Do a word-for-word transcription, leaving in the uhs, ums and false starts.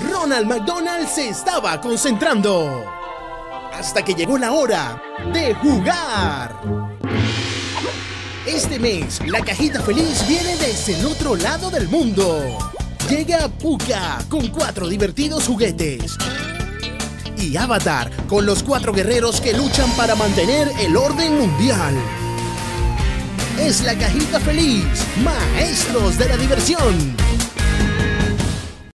Ronald McDonald se estaba concentrando. Hasta que llegó la hora de jugar. Este mes, la cajita feliz viene desde el otro lado del mundo. Llega Pucca con cuatro divertidos juguetes. Y Avatar con los cuatro guerreros que luchan para mantener el orden mundial. Es la cajita feliz, maestros de la diversión.